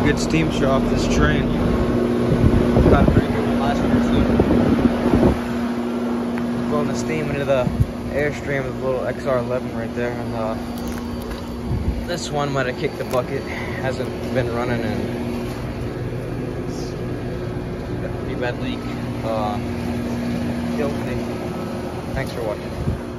good steam show off this train. Got a pretty good one last year too. Blowing the steam into the Airstream with a little XR11 right there, and this one might have kicked the bucket. Hasn't been running, and it's got a pretty bad leak. Filthy. Thanks for watching.